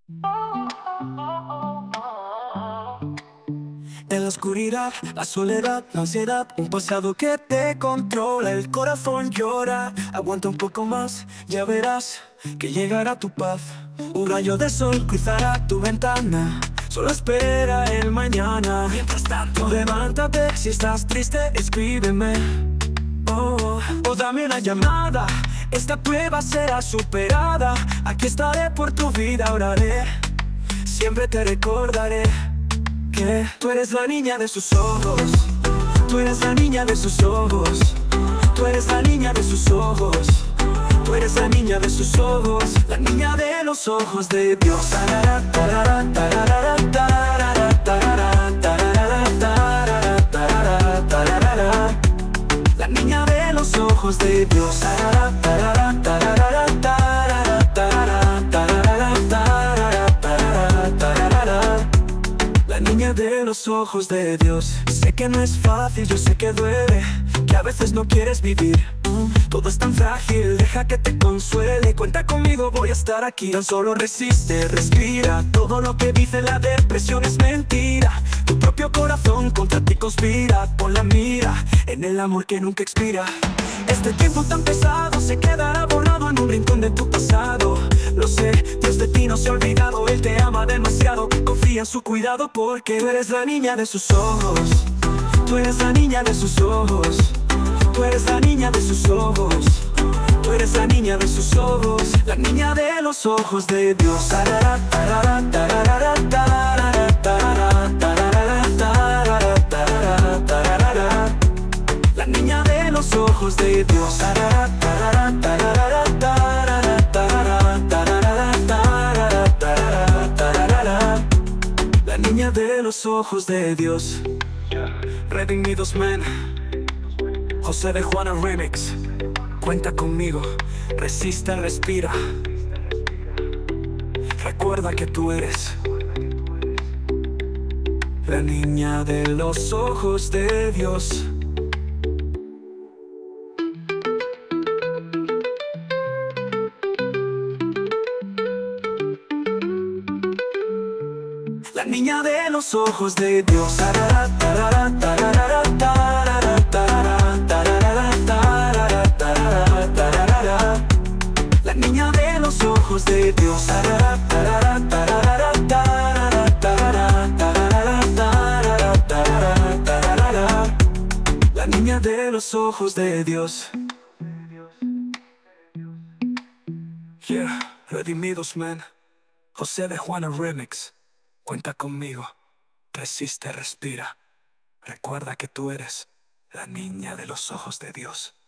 En la oscuridad, la soledad, la ansiedad, un pasado que te controla, el corazón llora. Aguanta un poco más, ya verás que llegará tu paz. Un rayo de sol cruzará tu ventana, solo espera el mañana. Mientras tanto, levántate, si estás triste, escríbeme. O dame una llamada, esta prueba será superada. Aquí estaré por tu vida, oraré, siempre te recordaré que tú eres la niña de sus ojos. Tú eres la niña de sus ojos. Tú eres la niña de sus ojos. Tú eres la niña de sus ojos. La niña de los ojos de Dios. Tarara, tarara, tarara, tarara, tarara, tarara, tarara, tarara, tarara. La niña de los ojos de Dios. Tarara, tarara, tarara, tarara, tarara, tarara, tarara, tarara, tarara. La niña de los ojos de Dios. Sé que no es fácil, yo sé que duele, que a veces no quieres vivir. Todo es tan frágil, deja que te consuele. Cuenta conmigo, voy a estar aquí. Tan solo resiste, respira. Todo lo que dice la depresión es mentira. Tu propio corazón contra ti conspira. Pon la mira en el amor que nunca expira. Este tiempo tan pesado se quedará borrado en un rincón de tu pasado. Lo sé, Dios de ti no se ha olvidado. Él te ama demasiado, confía en su cuidado, porque tú eres la niña de sus ojos. Tú eres la niña de sus ojos. Tú eres la niña de sus ojos. Tú eres la niña de sus ojos. La niña de los ojos de Dios. Tarara, tarara, tarara, tarara, tarara, tarara, tarara, tarara, tarara. La niña de los ojos de Dios. Tarara, tarara, tarara, tarara, tarara, tarara, tarara, tarara, tarara. La niña de los ojos de Dios. Redimidos Men, José de Juana Remix. Cuenta conmigo, resiste, respira. Recuerda que tú eres la niña de los ojos de Dios. La niña de los ojos de Dios. Tarara, tarara, tarara, tarara, tarara, tarara, tarara, tarara, tarara. La niña de los ojos de Dios. Tarara, tarara, tarara, tarara, tarara, tarara, tarara, tarara, tarara. La niña de los ojos de Dios. Yeah, Redimidos Men, José de Juana Remix. Cuenta conmigo, resiste, respira. Recuerda que tú eres la niña de los ojos de Dios.